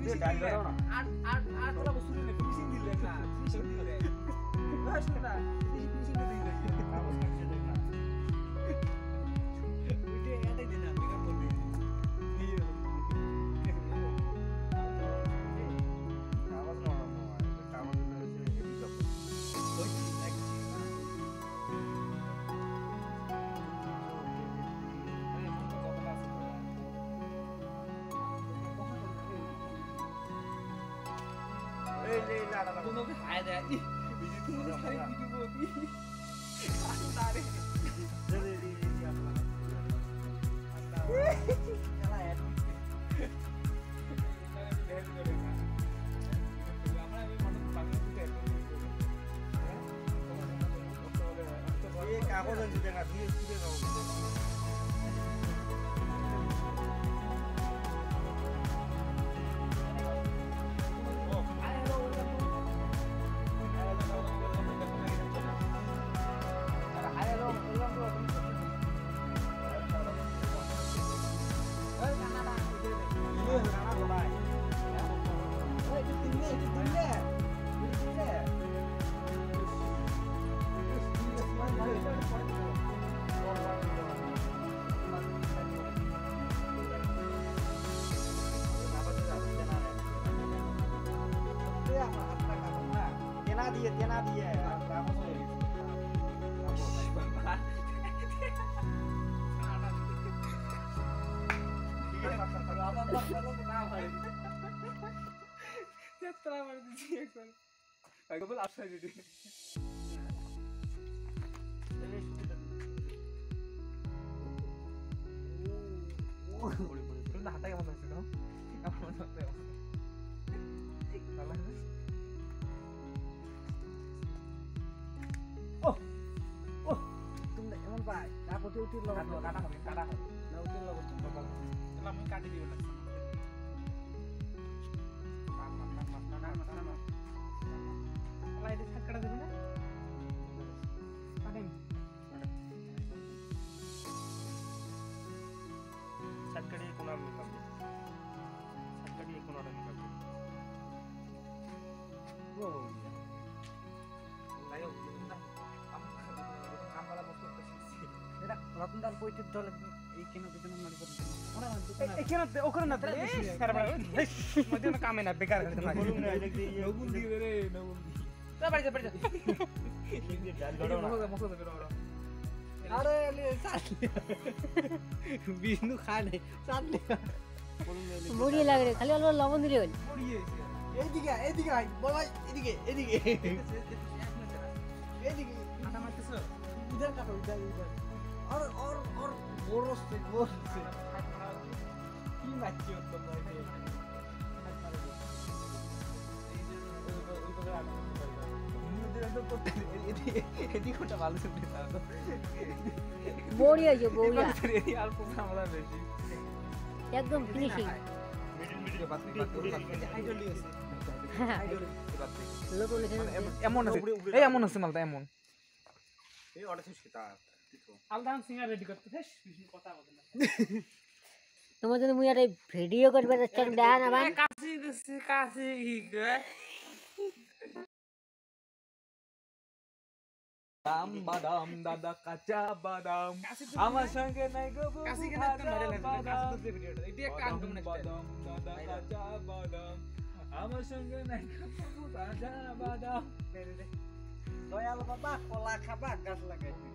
Finishing দিলে আর তোলা বস্তু দিলে ফিনিশিং দিলে না ফিনিশিং দিলে বাস না ফিনিশিং দিলে কাগজ কাটছে দেখ না ওইটা এটাই দিন না মেকআপ করবি কাগজ না কাগজ হচ্ছে হেভি জব ওই এক दोनों भी हाय दे दोनों सारी वीडियो होती सारे जल्दी जल्दी अपना चला यार আমরা আমি মনে বাংলা দিতে এই কাগজ আছে দেখা দিয়ে দিয়ে দাও Tiana dia. উঠিল কাটা হবে না উঠিল না আমি কাটি দিব না লাইট কাটা দেবে না কাটেন সাতকাড়ি কোনা মেকআপ সাতকাড়ি কোনাটা মেকআপ ও লাইও আমলা বস্তু এটা রতনদার পয়টির দল এই কেন পেছনে নাড়ি করে এই কেন ওখানে না তাহলে সারা মধ্যে না কামে না বেকার হতে না নগুল দি রে নগুল দি তা বাড়ি যা আরে ले साथ বিষ্ণু খানে সাথ ले মুড়ি লাগে রে খালি অল্প লবণ দিলে হল মুড়ি এইদিকে এইদিকে আই বল ভাই এদিকে এদিকে এদিকে কাটা মারতেছ इधर काटो इधर और बोरो से की माची हो तुम लोग এদি কোটা ভালো শুনতে তাও বড়িয়া যে বড়িয়া এদি অল্প আমরা বেশি একদম ফিনিশিং মিডল বাস হাইড্রোলিক লোক লিখে এমন আছে এই এমন আছে মালটা এমন এই অর্ডার ছিস তা আলদান সিঙ্গার রেডি করতে ফেস কথা বলে না তোমার জন্য মুই আরে ভিডিও করবে যাচ্ছে দেখা না ভাই কাশি বাদাম দাদা কাঁচা বাদাম আমার সঙ্গে নাই গো কাশি কেন ভাইরাল আছে কাশি তো ভিডিওটা এটা একটা আনকমন বাদাম দাদা কাঁচা বাদাম আমার সঙ্গে নাই গো কাঁচা বাদাম দয়াল বাবা কলা খাবা গাছ লাগাইছি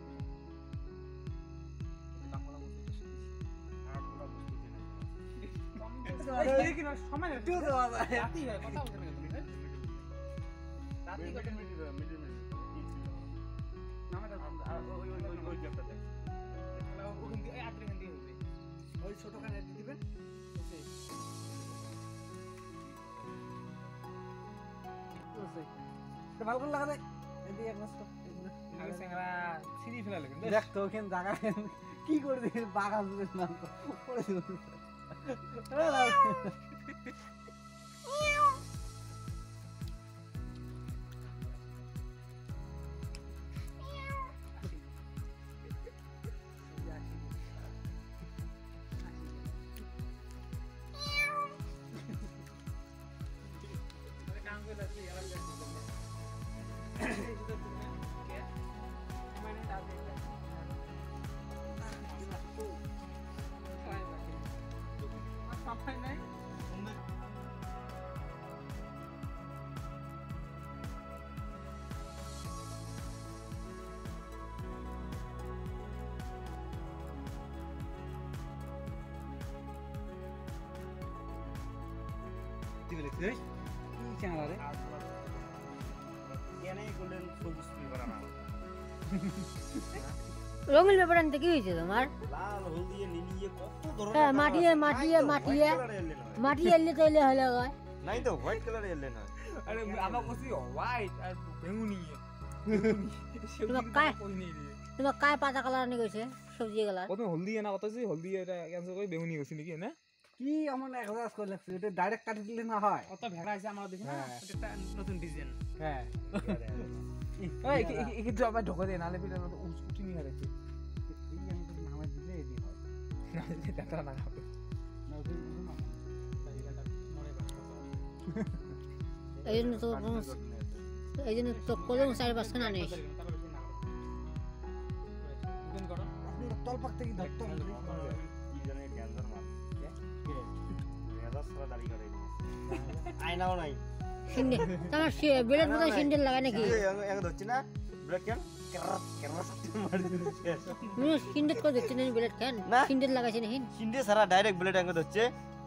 বাংলা বলতে আর পুরো বস্তু দিন এই কি না সময় না তুই দাও রাতি হয় কথা বলতে না তুমি রাতি কত মিনিট নামটা ওই জ্যাপটাতে তাহলে ওখান দিয়ে এই আদ্রে খান দিয়ে হবে ওই ছোট খানে দিয়ে দিবেন ওসে তো ভালো করে লাগা দে এদিকে এক মাস তো আগে সেঙ্গরা সিঁড়ি ফেলা লাগে দেখ তো ওখানে জায়গা কি করে দিস বাগান দিস না পড়ে দিস দেখতে পেলেছি কি চ্যাংড়া রে কেন গোল্ডেন সবুজ ফুল করা না রঙিন ব্যাপার আনতে কি হয়েছে তোমার লাল হলদিয়ে নীলিয়ে কত ধরনের হ্যাঁ মাটি এলে তো এলে হলো গয় নাই তো হোয়াইট কালার এলে না আরে আমরা কইছি হোয়াইট আর বেগুনি তোমার কায় পাতা কালার আনি গেছে সবজি কালার প্রথমে হলদি না কথা হলদি এটা ক্যান্সেল করে বেগুনি গেছি নাকি না কি আমার এক্সারসাইজ করে লাগছে এটা ডাইরেক্ট কাটি দিলে না হয় অত ভেড়া আছে আমার দেখি না এটা একটা নতুন ডিজাইন হ্যাঁ এই কি জবা ঢোকা দে নালে পিটা উঠি নি হারাইছে এই আমি তো নামে দিলে এডি হয় না এটা না খাবে না ওই না এই জন্য তো কলম 4-5 খানা আনিস আপনি তল পাক থেকে ধরতে হবে কি জানে ক্যান্সার মার মেজাজ সারা দাড়ি করে আয়নাও নাই সিন্ডে তোমার বেলের মতো সিন্ডেল লাগায় নাকি এক ধরছি না ব্রেক কেন কেন মারি দিচ্ছে তুমি সিন্ডেল করে দিচ্ছ না বেলেট কেন সিন্ডেল লাগাইছে না হিন সিন্ডে সারা ডাইরেক্ট ব্লেড আঙ্গ ধরছে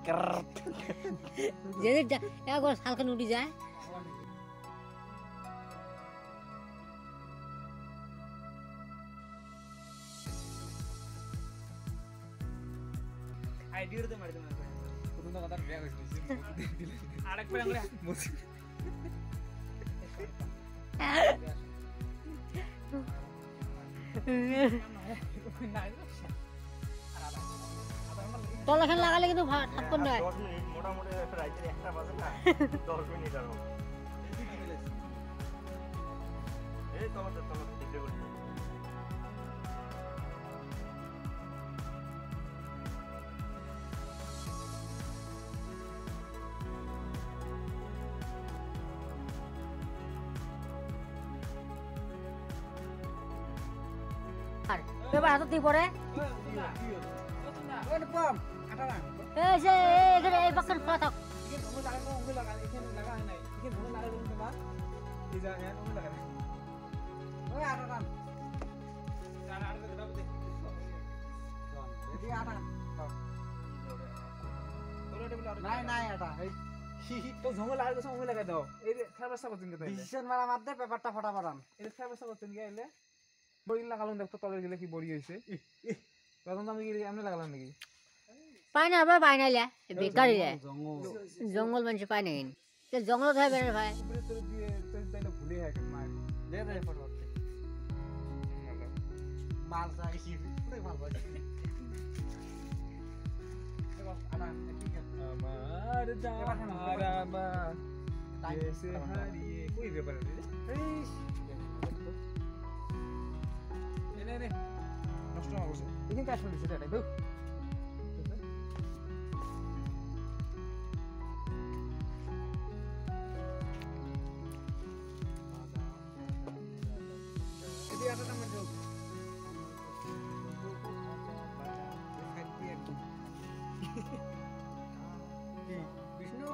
যেটা একবার হালকা উঠি যায় আইডিয়াতে মারি দেব প্রথম কথা ব্যাগ হইছে আরেকবার আমরা বসি তলাখান লাগালে কিন্তু থাকতো না 10 মিনিট মোটামুটি রাইতে একটা বাজে না 10 মিনিট আর এই তোমাদের দিতে বলি আর এবার হাত দিয়ে পড়ে ওই পাম আটা না এই যে এখানে এই বাক্কান খোলা থাক এখানে ধুমে লাগা এখানে লাগা নাই এখানে ধুমে লাগা বলতে বা এই যা হ্যাঁ ধুমে লাগা ওই আটা না আর আর দাও দে এদি আটা তোরা টেবিল আর নাই নাই আটা এই তো ধুমে লাগা তো ধুমে লাগা দাও এই যে খাবার সাবাত দিন তাইলে ডিসিশন মারা মারতে পেপারটা ফটা পারান এই খাবার সাবাত দিন গেলে বড়ি লাগালাম দেখতো তলে গেলে কি বড়ি হইছে তখন আমি কি এমনি লাগালাম নাকি পায় না আবার পায় না লে বেকার যায় জঙ্গল জঙ্গল মানুষ পায় না তো জঙ্গল ধরে বেড়ে ভাই উপরে তোর দিয়ে তোর তাইলে ভুলে হয় কেন মার দে দে ফটো মাল চাইছি পুরো মাল বাজি আটা কি আমার দামারামা এসে হারিয়ে কই ব্যাপার রে নে নষ্ট হয়ে গেছে এখানে কাজ করছিস এটা দেখ এদি আটা না যাও বিষ্ণু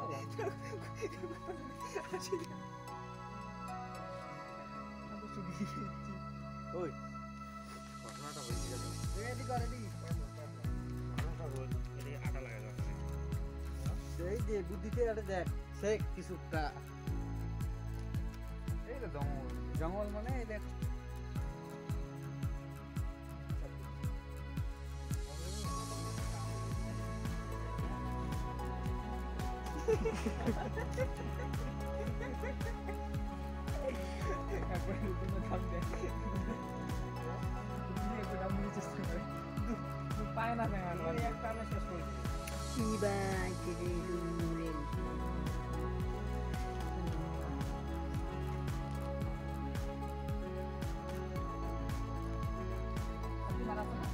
ওই ঘটনাটা হইছে জানো রেডি করে দি ঘটনাটা হল এই আটা লাগা যাবে সেই যে বুদ্ধিতে আরে দেখ সে কিছুটা এই তো জঙ্গল জঙ্গল মানে এই দেখ একবার তুমি থাম দে তুমি একবার দাম নিয়ে চেষ্টা করে তুই পায় না কেন আমি একটা আমি শেষ করে দিই কি বাই কে লুরে আপনি মারা না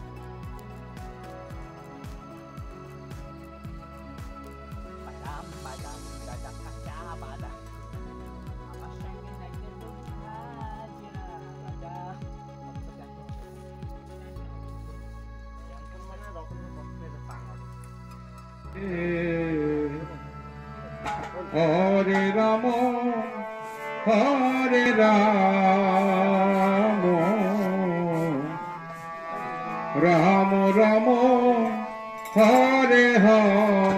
badam dadak kaca badam apa sangin naiknya tuh aja badam yang mana রকম কষ্টের পাহাড় হরে রাম হরে রাম রাম রাম হরে হরে